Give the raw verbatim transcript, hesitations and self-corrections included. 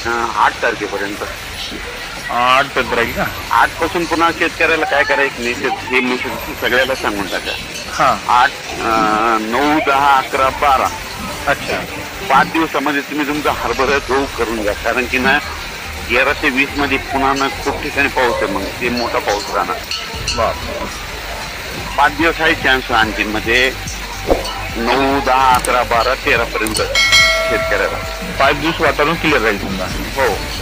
आठ तारखेपर्यंत. आठ फेब्रुवारी का? आठ पासून पुन्हा शेतकऱ्याला काय करायचं नाही, हे मेसेज सगळ्याला सांगून टाका. हा. आठ नऊ दहा अकरा बारा अच्छा. पाच दिवसामध्ये तुम्ही तुमचा हरभरा गहू करून घ्या, कारण की ना तेरा ते वीस मध्ये पुन्हा ना खूप ठिकाणी पाऊस आहे, मग ते मोठा पाऊस राहणार. पाच दिवस आहे चान्स आणखी, म्हणजे नऊ दहा अकरा बारा तेरा पर्यंत शेतकऱ्याला पाच दिवस वातावरण क्लिअर राहील समजा. हो.